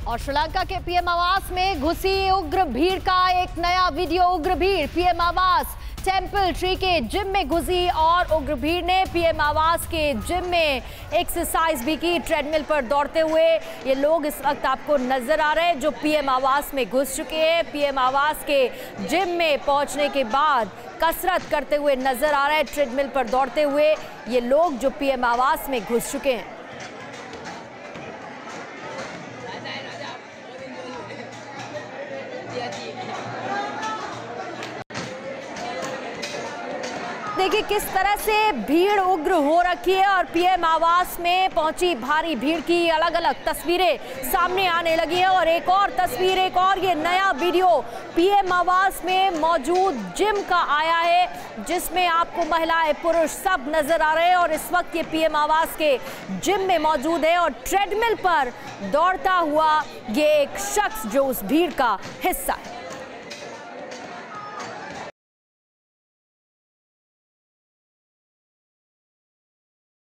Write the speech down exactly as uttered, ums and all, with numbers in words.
और श्रीलंका के पीएम आवास में घुसी उग्र भीड़ का एक नया वीडियो। उग्र भीड़ पीएम आवास टेंपल ट्री के जिम में घुसी और उग्र भीड़ ने पीएम आवास के जिम में एक्सरसाइज भी की, ट्रेडमिल पर दौड़ते हुए। ये लोग इस वक्त आपको नजर आ रहे हैं जो पीएम आवास में घुस चुके हैं। पीएम आवास के जिम में पहुंचने के बाद कसरत करते हुए नजर आ रहे हैं, ट्रेडमिल पर दौड़ते हुए ये लोग जो पीएम आवास में घुस चुके हैं। देखिए किस तरह से भीड़ उग्र हो रखी है और पीएम आवास में पहुंची भारी भीड़ की अलग अलग तस्वीरें सामने आने लगी है। और एक और तस्वीर, एक और ये नया वीडियो पीएम आवास में मौजूद जिम का आया है जिसमें आपको महिलाएं पुरुष सब नजर आ रहे हैं। और इस वक्त ये पीएम आवास के जिम में मौजूद है और ट्रेडमिल पर दौड़ता हुआ ये एक शख्स जो उस भीड़ का हिस्सा है।